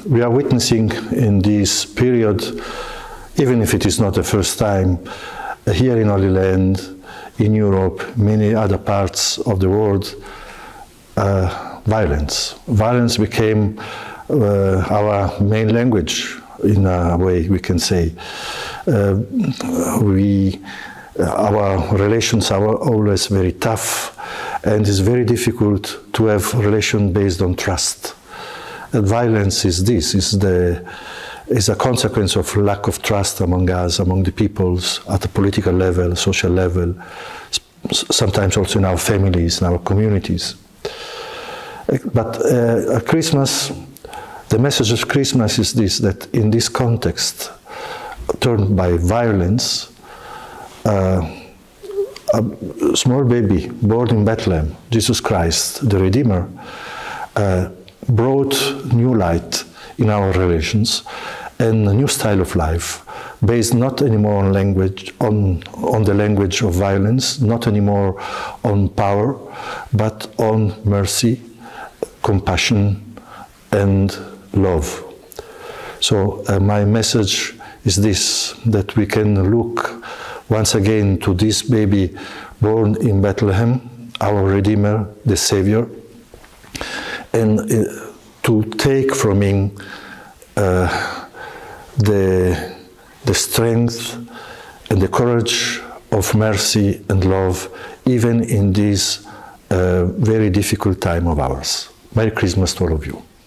we are witnessing in this period, even if it is not the first time, here in Holy Land, in Europe, many other parts of the world, violence. Violence became our main language, in a way we can say. Our relations are always very tough, and it's very difficult to have relations based on trust. And violence is this, is a consequence of lack of trust among us, among the peoples, at the political level, social level, sometimes also in our families, in our communities. But at Christmas, the message of Christmas is this, that in this context, turned by violence, a small baby born in Bethlehem, Jesus Christ, the Redeemer, brought new light in our relations and a new style of life, based not anymore on language, on the language of violence, not anymore on power, but on mercy, compassion, and love. So my message is this, that we can look once again to this baby born in Bethlehem, our Redeemer, the Saviour, and to take from him the strength and the courage of mercy and love, even in this very difficult time of ours. Merry Christmas to all of you.